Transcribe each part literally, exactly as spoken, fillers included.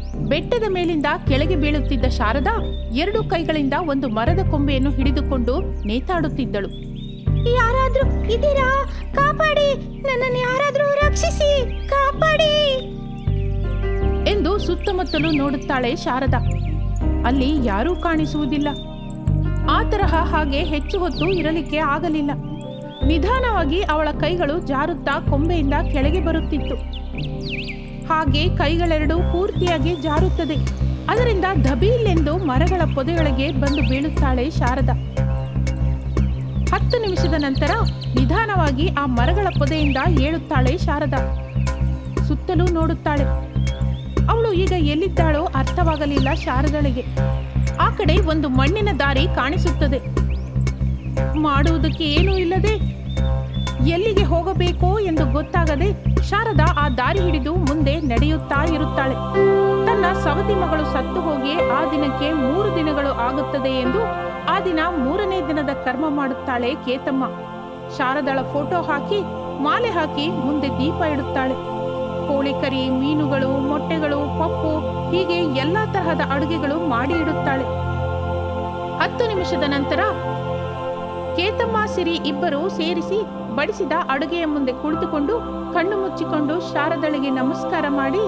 ಬೆಟ್ಟದ ಮೇಲಿಂದ ಕೆಳಗೆ ಬೀಳುತ್ತಿದ್ದ ಶಾರದಾ ಎರಡು ಕೈಗಳಿಂದ ಒಂದು ಮರದ ಕೊಂಬೆಯನ್ನು ಹಿಡಿದುಕೊಂಡು ನೇತಾಡುತ್ತಿದ್ದಳು. ಯಾರಾದ್ರೂ ಇದೀರಾ? ಕಾಪಾಡಿ, ನನ್ನನ್ನು ಯಾರಾದ್ರೂ ರಕ್ಷಿಸಿ, ಕಾಪಾಡಿ ಎಂದು ಸುತ್ತಮುತ್ತಲೂ ನೋಡುತ್ತಾಳೆ ಶಾರದಾ. ಅಲ್ಲಿ ಯಾರೂ ಕಾಣಿಸುವುದಿಲ್ಲ. ಆ ತರಹ ಹಾಗೆ ಹೆಚ್ಚು ಹೊತ್ತು ಇರಲಿಕ್ಕೆ ಆಗಲಿಲ್ಲ. ನಿಧಾನವಾಗಿ ಅವಳ ಕೈಗಳು ಜಾರುತ್ತಾ ಕೊಂಬೆಯಿಂದ ಕೆಳಗೆ ಬರುತ್ತಿತ್ತು. ಹಾಗೆ ಕೈಗಳೆರಡು ಪೂರ್ತಿಯಾಗಿ ಜಾರುತ್ತದೆ. ಅದರಿಂದ ಧಬೀಲೆಂದು ಮರಗಳ ಪೊದೆಯೊಳಗೆ ಬಂದು ಬೀಳುತ್ತಾಳೆ ಶಾರದಾ. ಹತ್ತು ನಿಮಿಷದ ನಂತರ ನಿಧಾನವಾಗಿ ಆ ಮರಗಳ ಪೊದೆಯಿಂದ ಏಳುತ್ತಾಳೆ ಶಾರದಾ. ಸುತ್ತಲೂ ನೋಡುತ್ತಾಳೆ. ಅವಳು ಈಗ ಎಲ್ಲಿದ್ದಾಳೋ ಅರ್ಥವಾಗಲಿಲ್ಲ ಶಾರದಳಿಗೆ. ಆ ಕಡೆ ಒಂದು ಮಣ್ಣಿನ ದಾರಿ ಕಾಣಿಸುತ್ತದೆ. ಮಾಡುವುದಕ್ಕೆ ಏನೂ ಇಲ್ಲದೆ ಎಲ್ಲಿಗೆ ಹೋಗಬೇಕೋ ಎಂದು ಗೊತ್ತಾಗದೆ ಶಾರದಾ ಆ ದಾರಿ ಹಿಡಿದು ಮುಂದೆ ನಡೆಯುತ್ತಾ ಇರುತ್ತಾಳೆ. ತನ್ನ ಸವತಿ ಮಗಳು ಸತ್ತು ಹೋಗಿ ಆ ದಿನಕ್ಕೆ ಮೂರು ದಿನಗಳು ಆಗುತ್ತದೆ ಎಂದು ಆ ದಿನ ಮೂರನೇ ದಿನದ ಕರ್ಮ ಮಾಡುತ್ತಾಳೆ ಕೇತಮ್ಮ. ಶಾರದಾಳ ಫೋಟೋ ಹಾಕಿ ಮಾಲೆ ಹಾಕಿ ಮುಂದೆ ದೀಪ ಇಡುತ್ತಾಳೆ. ಕೋಳಿ ಕರಿ, ಮೀನುಗಳು, ಮೊಟ್ಟೆಗಳು, ಪಪ್ಪು ಹೀಗೆ ಎಲ್ಲಾ ತರಹದ ಅಡುಗೆಗಳು ಮಾಡಿ ಇಡುತ್ತಾಳೆ. ಹತ್ತು ನಿಮಿಷದ ನಂತರ ಕೇತಮ್ಮ ಸಿರಿ ಇಬ್ಬರು ಸೇರಿಸಿ ಬಡಿಸಿದ ಅಡುಗೆಯ ಮುಂದೆ ಕುಳಿತುಕೊಂಡು ಕಣ್ಣು ಮುಚ್ಚಿಕೊಂಡು ಶಾರದಳಿಗೆ ನಮಸ್ಕಾರ ಮಾಡಿ,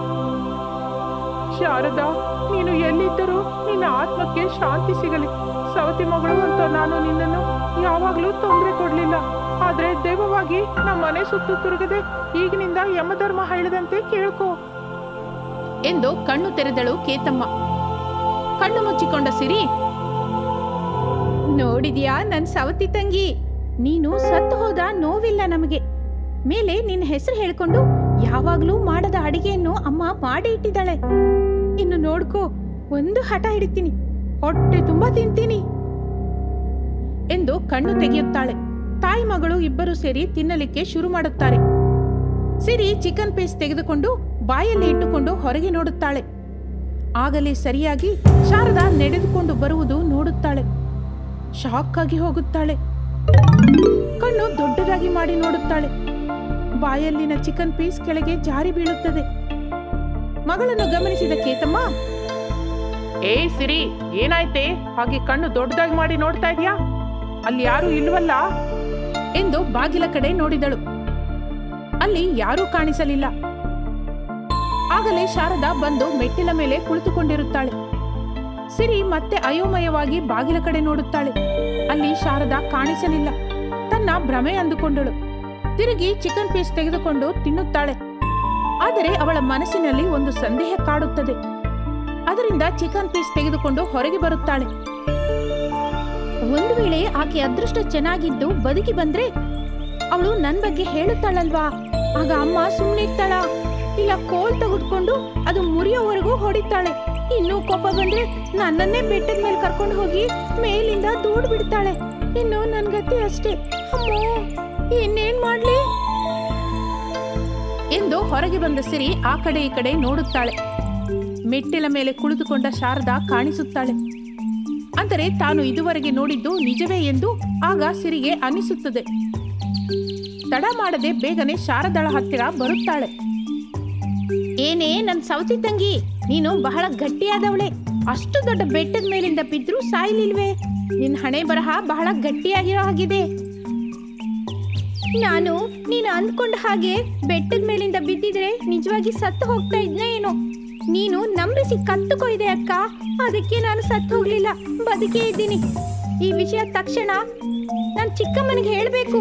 ಶಾರದಾ, ನೀನು ಎಲ್ಲಿದ್ದರೂ ನಿನ್ನ ಆತ್ಮಕ್ಕೆ ಶಾಂತಿ ಸಿಗಲಿ. ಸವತಿ ಮಗಳು ಅಂತ ನಾನು ನಿನ್ನನ್ನು ಯಾವಾಗಲೂ ತೊಂದರೆ ಕೊಡ್ಲಿಲ್ಲ. ಆದ್ರೆ ದೈವವಾಗಿ ನಮ್ಮ ಮನೆ ಸುತ್ತು ತಿರುಗದೆ ಈಗಿನಿಂದ ಯಮಧರ್ಮ ಹೇಳಿದಂತೆ ಕೇಳ್ಕೋ ಎಂದು ಕಣ್ಣು ತೆರೆದಳು ಕೇತಮ್ಮ. ಕಣ್ಣು ಮುಚ್ಚಿಕೊಂಡ ಸಿರಿ, ನೋಡಿದ್ಯಾ ನನ್ ಸವತಿ ತಂಗಿ, ನೀನು ಸತ್ತು ಹೋದ ನೋವಿಲ್ಲ ನಮಗೆ. ಮೇಲೆ ನಿನ್ನ ಹೆಸರು ಹೇಳ್ಕೊಂಡು ಯಾವಾಗ್ಲೂ ಮಾಡದ ಅಡಿಗೆಯನ್ನು ಅಮ್ಮ ಮಾಡಿ ಇಟ್ಟಿದ್ದಾಳೆ. ಇನ್ನು ನೋಡ್ಕೋ, ಒಂದು ಹಠ ಹಿಡಿತೀನಿ, ಹೊಟ್ಟೆ ತುಂಬಾ ತಿಂತೀನಿ ಎಂದು ಕಣ್ಣು ತೆಗೆಯುತ್ತಾಳೆ. ತಾಯಿ ಮಗಳು ಇಬ್ಬರು ಸೇರಿ ತಿನ್ನಲಿಕ್ಕೆ ಶುರು ಮಾಡುತ್ತಾರೆ. ಸಿರಿ ಚಿಕನ್ ಪೀಸ್ ತೆಗೆದುಕೊಂಡು ಬಾಯಲ್ಲಿ ಇಟ್ಟುಕೊಂಡು ಹೊರಗೆ ನೋಡುತ್ತಾಳೆ. ಆಗಲೇ ಸರಿಯಾಗಿ ಶಾರದಾ ನಡೆದುಕೊಂಡು ಬರುವುದು ನೋಡುತ್ತಾಳೆ. ಶಾಕ್ ಆಗಿ ಹೋಗುತ್ತಾಳೆ. ಕಣ್ಣು ದೊಡ್ಡದಾಗಿ ಮಾಡಿ ನೋಡುತ್ತಾಳೆ. ಬಾಯಲ್ಲಿನ ಚಿಕನ್ ಪೀಸ್ ಕೆಳಗೆ ಜಾರಿ ಬೀಳುತ್ತದೆ. ಮಗಳನ್ನು ಗಮನಿಸಿದ ಕೇತಮ್ಮ, ಏ ಸಿರಿ, ಏನಾಯ್ತೆ ಹಾಗೆ ಕಣ್ಣು ದೊಡ್ಡದಾಗಿ ಮಾಡಿ ನೋಡ್ತಾ ಇದೀಯಾ? ಅಲ್ಲಿ ಯಾರು ಇಲ್ವಲ್ಲ ಎಂದು ಬಾಗಿಲ ಕಡೆ ನೋಡಿದಳು. ಅಲ್ಲಿ ಯಾರೂ ಕಾಣಿಸಲಿಲ್ಲ. ಆಗಲೇ ಶಾರದಾ ಬಂದು ಮೆಟ್ಟಿಲ ಮೇಲೆ ಕುಳಿತುಕೊಂಡಿರುತ್ತಾಳೆ. ಸಿರಿ ಮತ್ತೆ ಅಯೋಮಯವಾಗಿ ಬಾಗಿಲ ಕಡೆ ನೋಡುತ್ತಾಳೆ. ಅಲ್ಲಿ ಶಾರದಾ ಕಾಣಿಸಲಿಲ್ಲ. ತನ್ನ ಭ್ರಮೆ ಅಂದುಕೊಂಡಳು. ತಿರುಗಿ ಚಿಕನ್ ಪೀಸ್ ತೆಗೆದುಕೊಂಡು ತಿನ್ನುತ್ತಾಳೆ. ಆದರೆ ಅವಳ ಮನಸ್ಸಿನಲ್ಲಿ ಒಂದು ಸಂದೇಹ ಕಾಡುತ್ತದೆ. ಅದರಿಂದ ಚಿಕನ್ ಪೀಸ್ ತೆಗೆದುಕೊಂಡು ಹೊರಗೆ ಬರುತ್ತಾಳೆ. ಒಂದು ವೇಳೆ ಆಕೆ ಅದೃಷ್ಟ ಚೆನ್ನಾಗಿದ್ದು ಬದುಕಿ ಬಂದ್ರೆ ಅವಳು ನನ್ ಬಗ್ಗೆ ಹೇಳುತ್ತಾಳಲ್ವಾ, ಆಗ ಅಮ್ಮ ಸುಮ್ಮನಿರ್ತಾಳ? ಇಲ್ಲ ಕೋಲ್ ತೆಗೆದುಕೊಂಡು ಅದು ಮುರಿಯೋವರೆಗೂ ಹೊಡಿತಾಳೆ. ಇನ್ನು ಕೋಪ ಬಂದ್ರೆ ನನ್ನನ್ನೇ ಬೆಟ್ಟದ ಮೇಲೆ ಕರ್ಕೊಂಡು ಹೋಗಿ ಮೇಲಿಂದ ದೂಡ್ ಬಿಡ್ತಾಳೆ. ಇನ್ನು ನನ್ ಗತಿ ಅಷ್ಟೇ. ಅಮ್ಮೋ, ಇನ್ನೇನ್ ಮಾಡ್ಲಿ ಎಂದು ಹೊರಗೆ ಬಂದ ಸಿರಿ ಆ ಕಡೆ ಈ ಕಡೆ ನೋಡುತ್ತಾಳೆ. ಮೆಟ್ಟಿಲ ಮೇಲೆ ಕುಳಿತುಕೊಂಡ ಶಾರದಾ ಕಾಣಿಸುತ್ತಾಳೆ. ಅಂದರೆ ತಾನು ಇದುವರೆಗೆ ನೋಡಿದ್ದು ನಿಜವೇ ಎಂದು ಆಗ ಸಿರಿಗೆ ಅನಿಸುತ್ತದೆ. ತಡ ಮಾಡದೆ ಬೇಗನೆ ಶಾರದಾಳ ಹತ್ತಿರ ಬರುತ್ತಾಳೆ. ಏನೇ ನನ್ ಸವತಿ ತಂಗಿ, ನೀನು ಬಹಳ ಗಟ್ಟಿಯಾದವಳೆ. ಅಷ್ಟು ದೊಡ್ಡ ಬೆಟ್ಟದ ಮೇಲಿಂದ ಬಿದ್ರೂ ಸಾಯ್ಲಿಲ್ವೇ? ನಿನ್ ಹಣೆ ಬರಹ ಬಹಳ ಗಟ್ಟಿಯಾಗಿರೋ ಹಾಗಿದೆ. ನಾನು ನೀನು ಅಂದ್ಕೊಂಡ ಹಾಗೆ ಬೆಟ್ಟದ ಮೇಲಿಂದ ಬಿದ್ದಿದ್ರೆ ನಿಜವಾಗಿ ಸತ್ತು ಹೋಗ್ತಾ ಇದ್ನ ಏನೋ. ನೀನು ನಂಬಿಸಿ ಕತ್ತು ಕೊಯ್ದೆ ಅಕ್ಕ, ಅದಕ್ಕೆ ನಾನು ಸತ್ತು ಹೋಗ್ಲಿಲ್ಲ, ಬದುಕೇ ಇದ್ದೀನಿ. ಈ ವಿಷಯ ತಕ್ಷಣ ನಾನು ಚಿಕ್ಕಮ್ಮನಿಗೆ ಹೇಳ್ಬೇಕು.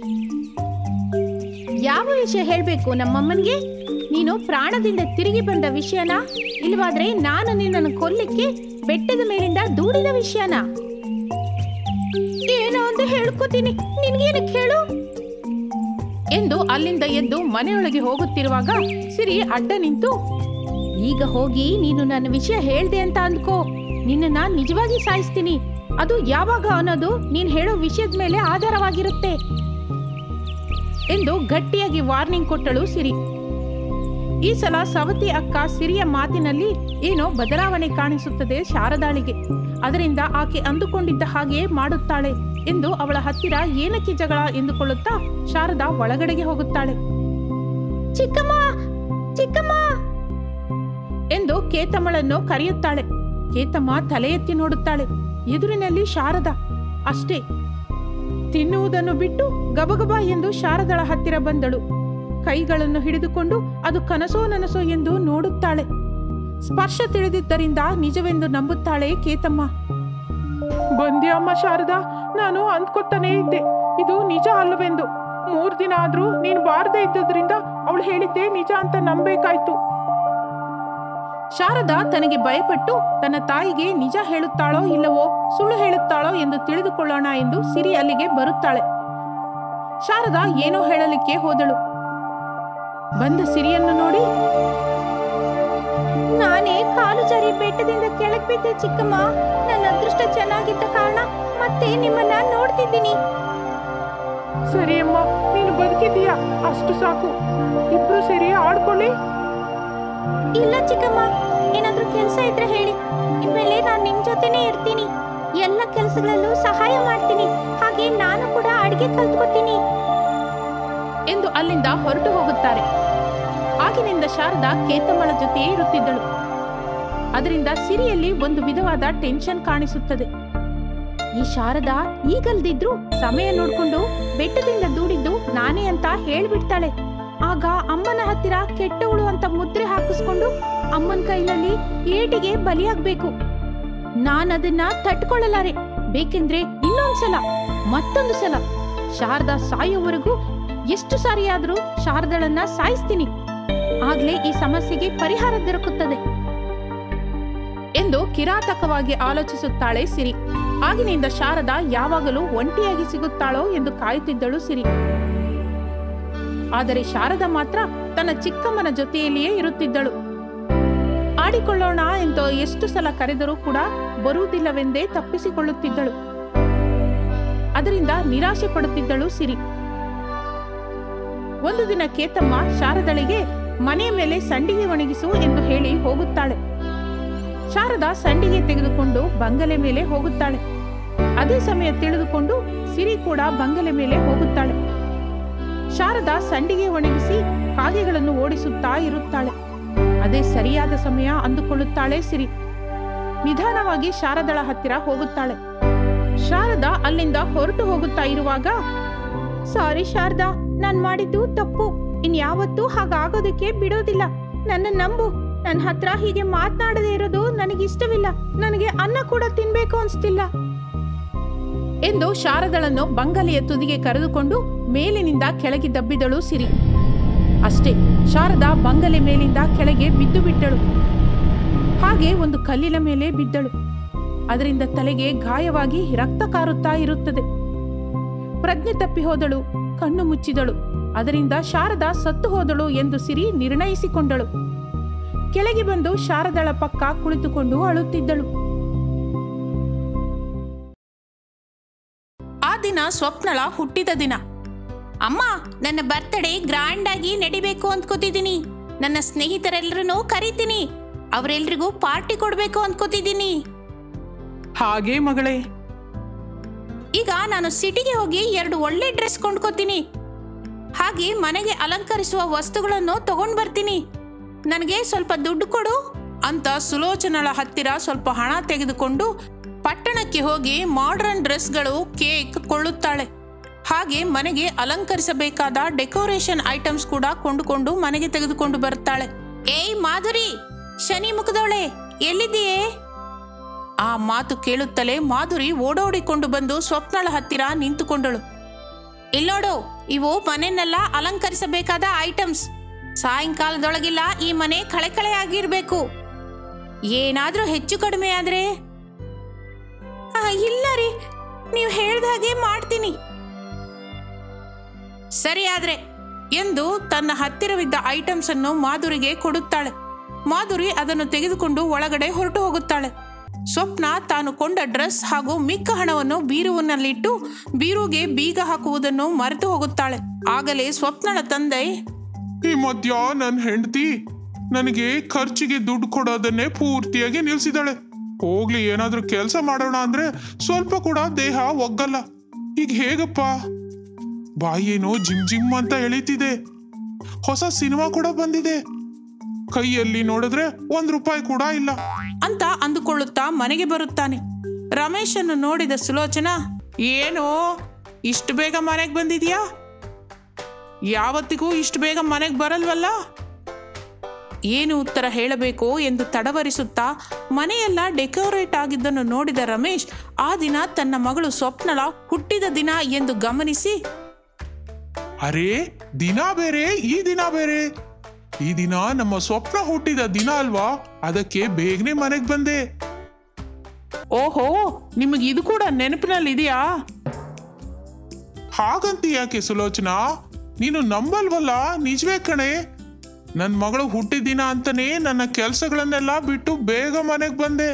ಯಾವ ವಿಷಯ ಹೇಳ್ಬೇಕು ನಮ್ಮಮ್ಮನಿಗೆ? ನೀನು ಪ್ರಾಣದಿಂದ ತಿರುಗಿ ಬಂದ ವಿಷಯನ, ಇಲ್ವಾದ್ರೆ ನಾನು ನಿನ್ನನ್ನು ಕೊಲ್ಲಿಕ್ಕೆ ಬೆಟ್ಟದ ಮೇಲಿಂದ ದೂಡಿದ ವಿಷಯನ? ಏನೋ ಒಂದು ಹೇಳ್ಕೊತೀನಿ, ನಿನ್ಗೇನಕ್ಕೆ ಹೇಳು ಎಂದು ಅಲ್ಲಿಂದ ಎದ್ದು ಮನೆಯೊಳಗೆ ಹೋಗುತ್ತಿರುವಾಗ ಸಿರಿ ಅಡ್ಡ ನಿಂತು, ಈಗ ಹೋಗಿ ನೀನು ನನ್ನ ವಿಷಯ ಹೇಳ್ದೆ ಅಂತ ಅಂದ್ಕೋ, ನಿನ್ನ ನಿಜವಾಗಿ ಸಾಯಿಸ್ತೀನಿ. ಅದು ಯಾವಾಗ ಅನ್ನೋದು ನೀನ್ ಹೇಳೋ ವಿಷಯದ ಮೇಲೆ ಆಧಾರವಾಗಿರುತ್ತೆ ಎಂದು ಗಟ್ಟಿಯಾಗಿ ವಾರ್ನಿಂಗ್ ಕೊಟ್ಟಳು ಸಿರಿ. ಈ ಸಲ ಸವತಿ ಅಕ್ಕ ಸಿರಿಯ ಮಾತಿನಲ್ಲಿ ಏನೋ ಬದಲಾವಣೆ ಕಾಣಿಸುತ್ತದೆ ಶಾರದಾಳಿಗೆ. ಅದರಿಂದ ಆಕೆ ಅಂದುಕೊಂಡಿದ್ದ ಹಾಗೆಯೇ ಮಾಡುತ್ತಾಳೆ ಎಂದು ಅವಳ ಹತ್ತಿರ ಏನಕ್ಕೆ ಜಗಳ ಎಂದುಕೊಳ್ಳುತ್ತಾ ಶಾರದಾ ಒಳಗಡೆಗೆ ಹೋಗುತ್ತಾಳೆ. ಚಿಕ್ಕಮ್ಮ, ಚಿಕ್ಕಮ್ಮ ಎಂದು ಕೇತಮ್ಮಳನ್ನು ಕರೆಯುತ್ತಾಳೆ. ಕೇತಮ್ಮ ತಲೆ ಎತ್ತಿ ನೋಡುತ್ತಾಳೆ. ಎದುರಿನಲ್ಲಿ ಶಾರದಾ ಅಷ್ಟೇ. ತಿನ್ನುವುದನ್ನು ಬಿಟ್ಟು ಗಬಗಬ ಎಂದು ಶಾರದಳ ಹತ್ತಿರ ಬಂದಳು. ಕೈಗಳನ್ನು ಹಿಡಿದುಕೊಂಡು ಅದು ಕನಸೋ ನನಸೋ ಎಂದು ನೋಡುತ್ತಾಳೆ. ಸ್ಪರ್ಶ ತಿಳಿದಿದ್ದರಿಂದ ನಿಜವೆಂದು ನಂಬುತ್ತಾಳೆ ಕೇತಮ್ಮ. ಬಂದ್ಯಮ್ಮ ಶಾರದಾ, ನಾನು ಅಂದ್ಕೊತಾನೇ ಇದ್ದೆ ಇದು ನಿಜ ಅಲ್ಲವೆಂದು. ಮೂರ್ ದಿನ ಆದ್ರೂ ನೀನು ಬಾರದೇ ಇದ್ದದ್ರಿಂದ ಅವಳು ಹೇಳಿದ್ದೆ ನಿಜ ಅಂತ ನಂಬೇಕಾಯ್ತು. ಶಾರದಾ ತನಗೆ ಭಯಪಟ್ಟು ತನ್ನ ತಾಯಿಗೆ ನಿಜ ಹೇಳುತ್ತಾಳೋ ಇಲ್ಲವೋ ಸುಳ್ಳು ಹೇಳುತ್ತಾಳೋ ಎಂದು ತಿಳಿದುಕೊಳ್ಳೋಣ ಎಂದು ಸಿರಿ ಅಲ್ಲಿಗೆ ಬರುತ್ತಾಳೆ. ಶಾರದಾ ಏನೋ ಹೇಳಲಿಕ್ಕೆ ಹೋದಳು. ಬಂದ ಸಿರಿಯನ್ನು ನೋಡಿ, ನಾನೇ ಕಾಲು ಜಾರಿ ಬೆಟ್ಟದಿಂದ ಕೆಳಗೆ ಬಿದ್ದೆ ಚಿಕ್ಕಮ್ಮ. ನನ್ನ ಅದೃಷ್ಟ ಚೆನ್ನಾಗಿದ್ದ ಕಾರಣ ಮತ್ತೆ ನಿಮ್ಮನ್ನ ನೋಡ್ತಿದ್ದೀನಿ. ಸರಿ ಅಮ್ಮ, ನೀನು ಬದುಕಿದ್ದೀಯಾ, ಅಷ್ಟು ಸಾಕು. ಇಬ್ರು ಸೇರಿ ಆಡ್ಕೊಳ್ಳಿ. ಇಲ್ಲ ಚಿಕ್ಕಮ್ಮ, ಏನಾದ್ರೂ ಕೆಲಸ ಇದ್ರೆ ಹೇಳಿ. ಇನ್ಮೇಲೆ ನಾನು ನಿಮ್ ಜೊತೆನೇ ಇರ್ತೀನಿ. ಎಲ್ಲ ಕೆಲಸಗಳಲ್ಲೂ ಸಹಾಯ ಮಾಡ್ತೀನಿ. ಹಾಗೆ ನಾನು ಕೂಡ ಅಡಿಗೆ ಕಲ್ತ್ಕೊತೀನಿ ಎಂದು ಅಲ್ಲಿಂದ ಹೊರಟು ಹೋಗುತ್ತಾರೆ. ಆಗಿನಿಂದ ಶಾರದಾ ಕೇತಮ್ಮಳ ಜೊತೆಯೇ ಇರುತ್ತಿದ್ದಳು. ಅದರಿಂದ ಸಿರಿಯಲ್ಲಿ ಒಂದು ವಿಧವಾದ ಟೆನ್ಷನ್ ಕಾಣಿಸುತ್ತದೆ. ಈ ಶಾರದಾ ಈಗಲ್ದಿದ್ರು ಸಮಯ ನೋಡ್ಕೊಂಡು ಬೆಟ್ಟದಿಂದ ದೂಡಿದ್ದು ನಾನೇ ಅಂತ ಹೇಳ್ಬಿಡ್ತಾಳೆ. ಆಗ ಅಮ್ಮನ ಹತ್ತಿರ ಕೆಟ್ಟವಳು ಅಂತ ಮುದ್ರೆ ಹಾಕಿಸ್ಕೊಂಡು ಅಮ್ಮನ ಕೈನಲ್ಲಿ ಏಟಿಗೆ ಬಲಿಯಾಗ್ಬೇಕು. ನಾನದನ್ನ ತಟ್ಕೊಳ್ಳಲಾರೆ. ಬೇಕೆಂದ್ರೆ ಇನ್ನೊಂದ್ಸಲ, ಮತ್ತೊಂದು ಸಲ, ಶಾರದಾ ಸಾಯೋವರೆಗೂ ಎಷ್ಟು ಸಾರಿಯಾದ್ರೂ ಶಾರದಳನ್ನ ಸಾಯಿಸ್ತೀನಿ. ಆಗ್ಲೇ ಈ ಸಮಸ್ಯೆಗೆ ಪರಿಹಾರ ದೊರಕುತ್ತದೆ ಎಂದು ಕಿರಾತಕವಾಗಿ ಆಲೋಚಿಸುತ್ತಾಳೆ ಸಿರಿ. ಆಗಿನಿಂದ ಶಾರದಾ ಯಾವಾಗಲೂ ಒಂಟಿಯಾಗಿ ಸಿಗುತ್ತಾಳೋ ಎಂದು ಕಾಯುತ್ತಿದ್ದಳು ಸಿರಿ. ಆದರೆ ಶಾರದಾ ಮಾತ್ರ ತನ್ನ ಚಿಕ್ಕಮ್ಮನ ಜೊತೆಯಲ್ಲಿಯೇ ಇರುತ್ತಿದ್ದಳು. ಆಡಿಕೊಳ್ಳೋಣ ಎಂದು ಎಷ್ಟು ಸಲ ಕರೆದರೂ ಕೂಡ ಬರುವುದಿಲ್ಲವೆಂದೇ ತಪ್ಪಿಸಿಕೊಳ್ಳುತ್ತಿದ್ದಳು. ಅದರಿಂದ ನಿರಾಶೆ ಪಡುತ್ತಿದ್ದಳು ಸಿರಿ. ಒಂದು ದಿನ ಕೇತಮ್ಮ ಶಾರದಳಿಗೆ ಮನೆಯ ಮೇಲೆ ಸಂಡಿಗೆ ಒಣಗಿಸು ಎಂದು ಹೇಳಿ ಹೋಗುತ್ತಾಳೆ. ಶಾರದಾ ಸಂಡಿಗೆ ತೆಗೆದುಕೊಂಡು ಬಂಗಲೆ ಮೇಲೆ ಹೋಗುತ್ತಾಳೆ. ಅದೇ ಸಮಯ ತಿಳಿದುಕೊಂಡು ಸಿರಿ ಕೂಡ ಬಂಗಲೆ ಮೇಲೆ ಹೋಗುತ್ತಾಳೆ. ಶಾರದಾ ಸಂಡಿಗೆ ಒಣಗಿಸಿ ಕಾಗೆಗಳನ್ನು ಓಡಿಸುತ್ತಾ ಇರುತ್ತಾಳೆ. ಅದೇ ಸರಿಯಾದ ಸಮಯ ಅಂದುಕೊಳ್ಳುತ್ತಾಳೆ ಸಿರಿ. ನಿಧಾನವಾಗಿ ಶಾರದಳ ಹತ್ತಿರ ಹೋಗುತ್ತಾಳೆ. ಶಾರದಾ ಅಲ್ಲಿಂದ ಹೊರಟು ಹೋಗುತ್ತಾ ಇರುವಾಗ, ಸಾರಿ ಶಾರದಾ, ನಾನ್ ಮಾಡಿದ್ದು ತಪ್ಪು. ಇನ್ಯಾವತ್ತೂ ಹಾಗಾಗೋದಕ್ಕೆ ಬಿಡೋದಿಲ್ಲ. ನನ್ನ ನಂಬು. ನನ್ನ ಹತ್ರ ಹೀಗೆ ಮಾತನಾಡದೇ ಇರೋದು ನನಗಿಷ್ಟವಿಲ್ಲ. ನನಗೆ ಅನ್ನ ಕೂಡ ತಿನ್ಬೇಕು ಅನ್ಸ್ತಿಲ್ಲ ಎಂದು ಶಾರದಳನ್ನು ಬಂಗಲೆಯ ತುದಿಗೆ ಕರೆದುಕೊಂಡು ಮೇಲಿನಿಂದ ಕೆಳಗೆ ದಬ್ಬಿದಳು ಸಿರಿ. ಅಷ್ಟೇ, ಶಾರದಾ ಬಂಗಲೆ ಮೇಲಿಂದ ಕೆಳಗೆ ಬಿದ್ದು ಬಿಟ್ಟಳು. ಹಾಗೆ ಒಂದು ಕಲ್ಲಿನ ಮೇಲೆ ಬಿದ್ದಳು. ಅದರಿಂದ ತಲೆಗೆ ಗಾಯವಾಗಿ ರಕ್ತ ಕಾರುತ್ತಾ ಇರುತ್ತದೆ. ಪ್ರಜ್ಞೆ ತಪ್ಪಿ ಹೋದಳು. ಕಣ್ಣು ಮುಚ್ಚಿದಳು. ಅದರಿಂದ ಶಾರದಾ ಸತ್ತು ಹೋದಳು ಎಂದು ಸಿರಿ ನಿರ್ಣಯಿಸಿಕೊಂಡಳು. ಕೆಳಗೆ ಬಂದು ಶಾರದಳ ಪಕ್ಕ ಕುಳಿತುಕೊಂಡು ಅಳುತ್ತಿದ್ದಳು. ಆ ದಿನ ಸ್ವಪ್ನಳ ಹುಟ್ಟಿದ ದಿನ. ಅಮ್ಮ, ನನ್ನ ಬರ್ತ್ಡೇ ಗ್ರ್ಯಾಂಡ್ ಆಗಿ ನಡಿಬೇಕು ಅಂದ್ಕೋತಿದ್ದೀನಿ. ನನ್ನ ಸ್ನೇಹಿತರೆಲ್ಲರನ್ನೂ ಕರೀತೀನಿ. ಅವರೆಲ್ರಿಗೂ ಪಾರ್ಟಿ ಕೊಡ್ಬೇಕು ಅಂದ್ಕೋತಿದ್ದೀನಿ. ಹಾಗೆ ಮಗಳೇ. ಈಗ ನಾನು ಸಿಟಿಗೆ ಹೋಗಿ ಎರಡು ಒಳ್ಳೆ ಡ್ರೆಸ್ ಕೊಂಡ್ಕೋತೀನಿ. ಹಾಗೆ ಮನೆಗೆ ಅಲಂಕರಿಸುವ ವಸ್ತುಗಳನ್ನು ತಗೊಂಡ್ ಬರ್ತೀನಿ. ನನಗೆ ಸ್ವಲ್ಪ ದುಡ್ಡು ಕೊಡು ಅಂತ ಸುಲೋಚನಳ ಹತ್ತಿರ ಸ್ವಲ್ಪ ಹಣ ತೆಗೆದುಕೊಂಡು ಪಟ್ಟಣಕ್ಕೆ ಹೋಗಿ ಮಾಡರ್ನ್ ಡ್ರೆಸ್ಗಳು, ಕೇಕ್ ಕೊಳ್ಳುತ್ತಾಳೆ. ಹಾಗೆ ಮನೆಗೆ ಅಲಂಕರಿಸಬೇಕಾದ ಡೆಕೋರೇಷನ್ ಐಟಮ್ಸ್ ಕೂಡ ಕೊಂಡುಕೊಂಡು ಮನೆಗೆ ತೆಗೆದುಕೊಂಡು ಬರುತ್ತಾಳೆ. ಏಯ್ ಮಾಧುರಿ, ಶನಿ ಮುಖದವಳೆ, ಎಲ್ಲಿದ್ದೀಯೇ? ಆ ಮಾತು ಕೇಳುತ್ತಲೇ ಮಾಧುರಿ ಓಡೋಡಿಕೊಂಡು ಬಂದು ಸ್ವಪ್ನಳ ಹತ್ತಿರ ನಿಂತುಕೊಂಡಳು. ಇಲ್ನೋಡು, ಇವು ಮನೆಯನ್ನೆಲ್ಲ ಅಲಂಕರಿಸಬೇಕಾದ ಐಟಮ್ಸ್. ಸಾಯಂಕಾಲದೊಳಗಿಲ್ಲ ಈ ಮನೆ ಕಳೆ ಕಳೆ ಆಗಿರ್ಬೇಕು. ಏನಾದ್ರೂ ಹೆಚ್ಚು ಕಡಿಮೆ ಆದ್ರೆ? ಇಲ್ಲ ರೀ, ನೀವು ಹೇಳ್ದ ಹಾಗೆ ಮಾಡ್ತೀನಿ. ಸರಿ ಆದ್ರೆ ಎಂದು ತನ್ನ ಹತ್ತಿರವಿದ್ದ ಐಟಮ್ಸ್ ಅನ್ನು ಮಾಧುರಿಗೆ ಕೊಡುತ್ತಾಳೆ. ಮಾಧುರಿ ಅದನ್ನು ತೆಗೆದುಕೊಂಡು ಒಳಗಡೆ ಹೊರಟು ಹೋಗುತ್ತಾಳೆ. ಸ್ವಪ್ನ ತಾನು ಕೊಂಡ ಡ್ರೆಸ್ ಹಾಗೂ ಮಿಕ್ಕ ಹಣವನ್ನು ಬೀರುವಿನಲ್ಲಿಟ್ಟು ಬೀರುಗೆ ಬೀಗ ಹಾಕುವುದನ್ನು ಮರೆತು ಹೋಗುತ್ತಾಳೆ. ಆಗಲೇ ಸ್ವಪ್ನಳ ತಂದೆ, ಈ ಮಧ್ಯ ನನ್ನ ಹೆಂಡತಿ ನನಗೆ ಖರ್ಚಿಗೆ ದುಡ್ಡು ಕೊಡೋದನ್ನೇ ಪೂರ್ತಿಯಾಗಿ ನಿಲ್ಸಿದಾಳೆ. ಹೋಗ್ಲಿ, ಏನಾದ್ರೂ ಕೆಲಸ ಮಾಡೋಣ ಅಂದ್ರೆ ಸ್ವಲ್ಪ ಕೂಡ ದೇಹ ಒಗ್ಗಲ್ಲ. ಈಗ ಹೇಗಪ್ಪ? ಬಾಯಿ ಏನೋ ಜಿಮ್ ಜಿಮ್ ಅಂತ ಎಳೀತಿದೆ. ಹೊಸ ಸಿನಿಮಾ ಕೂಡ ಬಂದಿದೆ. ಕೈಯಲ್ಲಿ ನೋಡಿದ್ರೆ ಒಂದ್ ರೂಪಾಯಿ ಕೂಡ ಇಲ್ಲ ಅಂತ ಅಂದುಕೊಳ್ಳುತ್ತಾ ಮನೆಗೆ ಬರುತ್ತಾನೆ. ರಮೇಶನ್ನು ನೋಡಿದ ಸುಲೋಚನಾ, ಏನೋ ಇಷ್ಟು ಬೇಗ ಮನೆಗೆ ಬಂದಿದ್ಯಾ? ಯಾವತ್ತಿಗೂ ಇಷ್ಟು ಬೇಗ ಮನೆಗೆ ಬರಲ್ವಲ್ಲ? ಏನು ಉತ್ತರ ಹೇಳಬೇಕು ಎಂದು ತಡವರಿಸುತ್ತಾ ಮನೆಯೆಲ್ಲ ಡೆಕೋರೇಟ್ ಆಗಿದ್ದನ್ನು ನೋಡಿದ ರಮೇಶ್ ಆ ದಿನ ತನ್ನ ಮಗಳು ಸ್ವಪ್ನಳ ಹುಟ್ಟಿದ ದಿನ ಎಂದು ಗಮನಿಸಿ, ಅರೇ ದಿನ ಬೇರೆ ಈ ದಿನ ಬೇರೆ, ಈ ದಿನ ನಮ್ಮ ಸ್ವಪ್ನ ಹುಟ್ಟಿದ ದಿನ ಅಲ್ವಾ, ಅದಕ್ಕೆ ಬೇಗನೆ ಮನೆಗೆ ಬಂದೆ. ಓಹೋ, ನಿಮಗೆ ಇದು ಕೂಡ ನೆನಪಿನಲ್ಲಿ ಇದೆಯಾ? ಹಾಗಂತ ಯಾಕೆ ಸುಲೋಚನಾ, ನೀನು ನಂಬಲ್ವಲ್ಲ, ನಿಜವೇ ಕಣೆ. ನನ್ನ ಮಗಳು ಹುಟ್ಟಿದ ದಿನ ಅಂತಾನೆ ನನ್ನ ಕೆಲಸಗಳನ್ನೆಲ್ಲ ಬಿಟ್ಟು ಬೇಗ ಮನೆಗೆ ಬಂದೆ.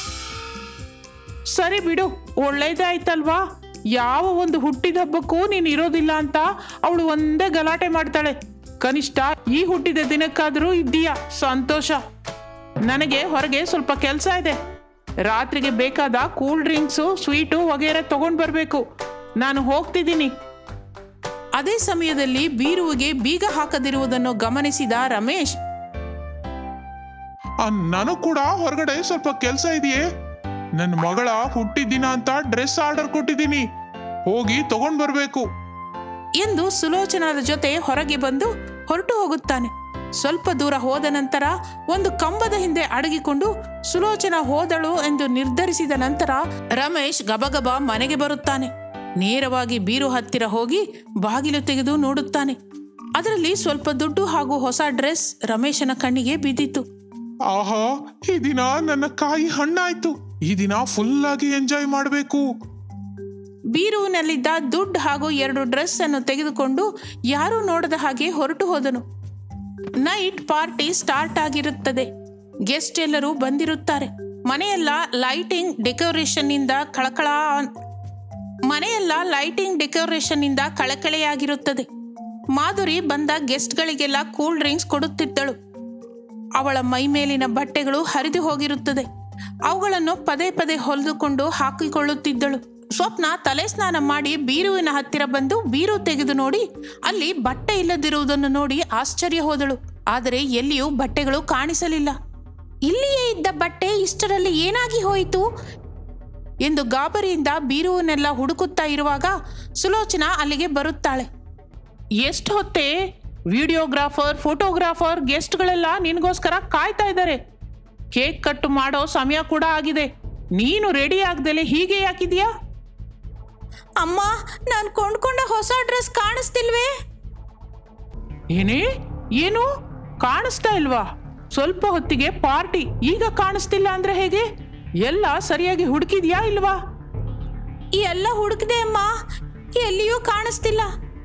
ಸರಿ ಬಿಡು, ಒಳ್ಳೇದಾಯ್ತಲ್ವಾ. ಯಾವ ಒಂದು ಹುಟ್ಟಿದ ಹಬ್ಬಕ್ಕೂ ನೀನು ಇರೋದಿಲ್ಲ ಅಂತ ಅವಳು ಒಂದೇ ಗಲಾಟೆ ಮಾಡ್ತಾಳೆ. ಕನಿಷ್ಠ ಈ ಹುಟ್ಟಿದ ದಿನಕ್ಕಾದರೂ ಇದ್ದೀಯಾ, ಸಂತೋಷ. ನನಗೆ ಹೊರಗೆ ಸ್ವಲ್ಪ ಕೆಲಸ ಇದೆ. ರಾತ್ರಿಗೆ ಬೇಕಾದ ಕೂಲ್ ಡ್ರಿಂಕ್ಸು, ಸ್ವೀಟು ವಗೇರೆ ತಗೊಂಡು ಬರಬೇಕು. ನಾನು ಹೋಗ್ತಿದ್ದೀನಿ. ಅದೇ ಸಮಯದಲ್ಲಿ ಬೀರುವಿಗೆ ಬೀಗ ಹಾಕದಿರುವುದನ್ನು ಗಮನಿಸಿದ ರಮೇಶ್, ನನಗೂ ಕೂಡ ಹೊರಗಡೆ ಸ್ವಲ್ಪ ಕೆಲಸ ಇದೆಯೇ. ನನ್ನ ಮಗಳ ಹುಟ್ಟಿದ ದಿನ ಅಂತ ಡ್ರೆಸ್ ಆರ್ಡರ್ ಕೊಟ್ಟಿದ್ದೀನಿ, ಹೋಗಿ ತಗೊಂಡ್ ಬರ್ಬೇಕು ಎಂದು ಸುಲೋಚನಾದ ಜೊತೆ ಹೊರಗೆ ಬಂದು ಹೊರಟು ಹೋಗುತ್ತಾನೆ. ಸ್ವಲ್ಪ ದೂರ ಹೋದ ನಂತರ ಒಂದು ಕಂಬದ ಹಿಂದೆ ಅಡಗಿಕೊಂಡು ಸುಲೋಚನಾ ಹೋದಳು ಎಂದು ನಿರ್ಧರಿಸಿದ ನಂತರ ರಮೇಶ್ ಗಬಗಬ ಮನೆಗೆ ಬರುತ್ತಾನೆ. ನೇರವಾಗಿ ಬೀರು ಹತ್ತಿರ ಹೋಗಿ ಬಾಗಿಲು ತೆಗೆದು ನೋಡುತ್ತಾನೆ. ಅದರಲ್ಲಿ ಸ್ವಲ್ಪ ದುಡ್ಡು ಹಾಗೂ ಹೊಸ ಡ್ರೆಸ್ ರಮೇಶನ ಕಣ್ಣಿಗೆ ಬಿದ್ದಿತ್ತು. ಆಹಾ, ಈ ದಿನ ನನ್ನ ಕಾಯಿ ಹಣ್ಣಾಯ್ತು. ಈ ದಿನ ಫುಲ್ ಆಗಿ ಎಂಜಾಯ್ ಮಾಡಬೇಕು. ಬೀರುವಿನಲ್ಲಿದ್ದ ದುಡ್ಡು ಹಾಗೂ ಎರಡು ಡ್ರೆಸ್ ಅನ್ನು ತೆಗೆದುಕೊಂಡು ಯಾರೂ ನೋಡದ ಹಾಗೆ ಹೊರಟು ಹೋದನು. ನೈಟ್ ಪಾರ್ಟಿ ಸ್ಟಾರ್ಟ್ ಆಗಿರುತ್ತದೆ. ಗೆಸ್ಟ್ ಎಲ್ಲರೂ ಬಂದಿರುತ್ತಾರೆ. ಮನೆಯೆಲ್ಲ ಲೈಟಿಂಗ್ ಡೆಕೋರೇಷನ್ ಇಂದ ಕಳಕಳ ಮನೆಯೆಲ್ಲ ಲೈಟಿಂಗ್ ಡೆಕೋರೇಷನ್ ಇಂದ ಕಳಕಳೆಯಾಗಿರುತ್ತದೆ. ಮಾಧುರಿ ಬಂದ ಗೆಸ್ಟ್ಗಳಿಗೆಲ್ಲ ಕೂಲ್ ಡ್ರಿಂಕ್ಸ್ ಕೊಡುತ್ತಿದ್ದಳು. ಅವಳ ಮೈ ಮೇಲಿನ ಬಟ್ಟೆಗಳು ಹರಿದು ಹೋಗಿರುತ್ತದೆ. ಅವುಗಳನ್ನು ಪದೇ ಪದೇ ಹೊಲಿದುಕೊಂಡು ಹಾಕಿಕೊಳ್ಳುತ್ತಿದ್ದಳು. ಸ್ವಪ್ನ ತಲೆ ಸ್ನಾನ ಮಾಡಿ ಬೀರುವಿನ ಹತ್ತಿರ ಬಂದು ಬೀರು ತೆಗೆದು ನೋಡಿ ಅಲ್ಲಿ ಬಟ್ಟೆ ಇಲ್ಲದಿರುವುದನ್ನು ನೋಡಿ ಆಶ್ಚರ್ಯ ಹೋದಳು. ಆದರೆ ಎಲ್ಲಿಯೂ ಬಟ್ಟೆಗಳು ಕಾಣಿಸಲಿಲ್ಲ. ಇಲ್ಲಿಯೇ ಇದ್ದ ಬಟ್ಟೆ ಇಷ್ಟರಲ್ಲಿ ಏನಾಗಿ ಹೋಯಿತು ಎಂದು ಗಾಬರಿಯಿಂದ ಬೀರುವನ್ನೆಲ್ಲ ಹುಡುಕುತ್ತಾ ಇರುವಾಗ ಸುಲೋಚನಾ ಅಲ್ಲಿಗೆ ಬರುತ್ತಾಳೆ. ಎಷ್ಟು ಹೊತ್ತೇ ವಿಡಿಯೋಗ್ರಾಫರ್, ಫೋಟೋಗ್ರಾಫರ್, ಗೆಸ್ಟ್ಗಳೆಲ್ಲ ನಿನಗೋಸ್ಕರ ಕಾಯ್ತಾ ಇದ್ದಾರೆ. ಕೇಕ್ ಕಟ್ ಮಾಡೋ ಸಮಯ ಕೂಡ ಆಗಿದೆ. ನೀನು ರೆಡಿ ಆಗದಲೆ ಹೀಗೆ ಯಾಕಿದ್ಯಾ? ಅಮ್ಮ, ನಾನು ಕೊಂಡ್ಕೊಂಡ ಹೊಸ ಡ್ರೆಸ್ ಕಾಣಿಸ್ತಿಲ್ವೇ? ಏನೇ ಏನು ಕಾಣಿಸ್ತಾ ಇಲ್ವಾ? ಸ್ವಲ್ಪ ಹೊತ್ತಿಗೆ ಪಾರ್ಟಿ, ಈಗ ಕಾಣಿಸ್ತಿಲ್ಲ ಅಂದ್ರೆ ಹೇಗೆ? ಎಲ್ಲ ಸರಿಯಾಗಿ ಹುಡುಕಿದ್ಯಾ ಇಲ್ವಾ? ಎಲ್ಲ ಹುಡುಕಿದೆ ಅಮ್ಮ, ಎಲ್ಲಿಯೂ ಕಾಣಿಸ್ತಿಲ್ಲ.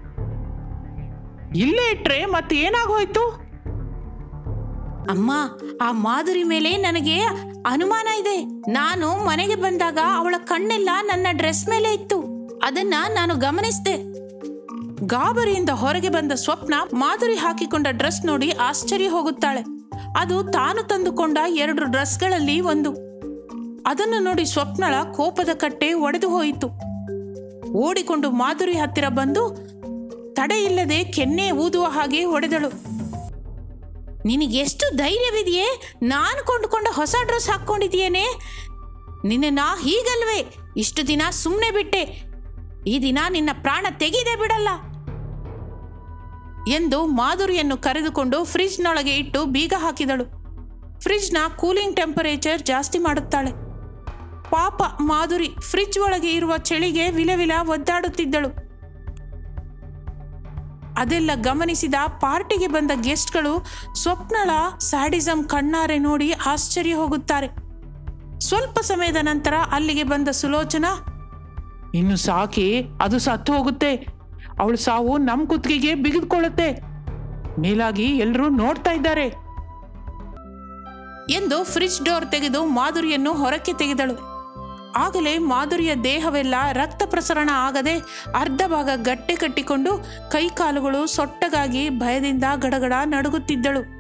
ಇಲ್ಲೇ ಇಟ್ರೆ ಮತ್ತೆ ಏನಾಗೋಯ್ತು? ಅಮ್ಮ, ಆ ಮಾಧುರಿ ಮೇಲೆ ನನಗೆ ಅನುಮಾನ ಇದೆ. ನಾನು ಮನೆಗೆ ಬಂದಾಗ ಅವಳ ಕಣ್ಣೆಲ್ಲ ನನ್ನ ಡ್ರೆಸ್ ಮೇಲೆ ಇತ್ತು. ಅದನ್ನ ನಾನು ಗಮನಿಸಿದೆ. ಗಾಬರಿಯಿಂದ ಹೊರಗೆ ಬಂದ ಸ್ವಪ್ನ ಮಾಧುರಿ ಹಾಕಿಕೊಂಡ ಡ್ರೆಸ್ ನೋಡಿ ಆಶ್ಚರ್ಯ ಹೋಗುತ್ತಾಳೆ. ಅದು ತಾನು ತಂದುಕೊಂಡ ಎರಡು ಡ್ರೆಸ್ಗಳಲ್ಲಿ ಒಂದು. ಅದನ್ನು ನೋಡಿ ಸ್ವಪ್ನಳ ಕೋಪದ ಕಟ್ಟೆ ಒಡೆದು ಹೋಯಿತು. ಓಡಿಕೊಂಡು ಮಾಧುರಿ ಹತ್ತಿರ ಬಂದು ತಡೆಯಿಲ್ಲದೆ ಕೆನ್ನೆ ಊದುವ ಹಾಗೆ ಹೊಡೆದಳು. ನಿನಗೆಷ್ಟು ಧೈರ್ಯವಿದೆಯೇ? ನಾನು ಕೊಂಡುಕೊಂಡ ಹೊಸ ಡ್ರೆಸ್ ಹಾಕ್ಕೊಂಡಿದೆಯೇನೆ? ನಿನ್ನ ಹೀಗಲ್ವೇ ಇಷ್ಟು ದಿನ ಸುಮ್ಮನೆ ಬಿಟ್ಟೆ. ಈ ದಿನ ನಿನ್ನ ಪ್ರಾಣ ತೆಗೆದೇ ಬಿಡಲ್ಲ ಎಂದು ಮಾಧುರಿಯನ್ನು ಕರೆದುಕೊಂಡು ಫ್ರಿಜ್ನೊಳಗೆ ಇಟ್ಟು ಬೀಗ ಹಾಕಿದಳು. ಫ್ರಿಜ್ನ ಕೂಲಿಂಗ್ ಟೆಂಪರೇಚರ್ ಜಾಸ್ತಿ ಮಾಡುತ್ತಾಳೆ. ಪಾಪ ಮಾಧುರಿ ಫ್ರಿಜ್ ಒಳಗೆ ಇರುವ ಚಳಿಗೆ ವಿಲವಿಲ ಒದ್ದಾಡುತ್ತಿದ್ದಳು. ಅದೆಲ್ಲ ಗಮನಿಸಿದ ಪಾರ್ಟಿಗೆ ಬಂದ ಗೆಸ್ಟ್ಗಳು ಸ್ವಪ್ನಳ ಸ್ಯಾಡಿಸಂ ಕಣ್ಣಾರೆ ನೋಡಿ ಆಶ್ಚರ್ಯ ಹೋಗುತ್ತಾರೆ. ಸ್ವಲ್ಪ ಸಮಯದ ನಂತರ ಅಲ್ಲಿಗೆ ಬಂದ ಸುಲೋಚನಾ, ಇನ್ನು ಸಾಕಿ, ಅದು ಸತ್ತು ಹೋಗುತ್ತೆ. ಅವಳು ಸಾವು ನಮ್ ಕುತ್ತಿಗೆಗೆ ಬಿಗಿದುಕೊಳ್ಳುತ್ತೆ. ಮೇಲಾಗಿ ಎಲ್ಲರೂ ನೋಡ್ತಾ ಇದ್ದಾರೆ ಎಂದು ಫ್ರಿಜ್ ಡೋರ್ ತೆಗೆದು ಮಾಧುರಿಯನ್ನು ಹೊರಕ್ಕೆ ತೆಗೆದಳು. ಆಗಲೇ ಮಾಧುರಿಯ ದೇಹವೆಲ್ಲ ರಕ್ತ ಪ್ರಸರಣ ಆಗದೆ ಅರ್ಧ ಭಾಗ ಗಟ್ಟೆ ಕಟ್ಟಿಕೊಂಡು ಕೈಕಾಲುಗಳು ಸೊಟ್ಟಗಾಗಿ ಭಯದಿಂದ ಗಡಗಡ ನಡುಗುತ್ತಿದ್ದಳು.